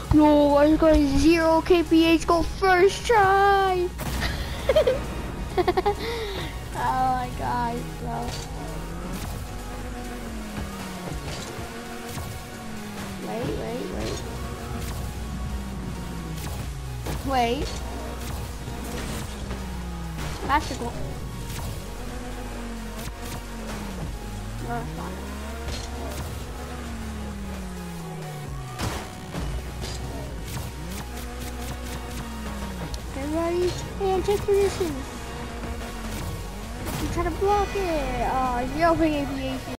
Yo, I got 0 kph, go first try. Oh my god, bro. Wait. That's the goal. No, it's not. Get ready and take position. You try to block it. 0 aviation.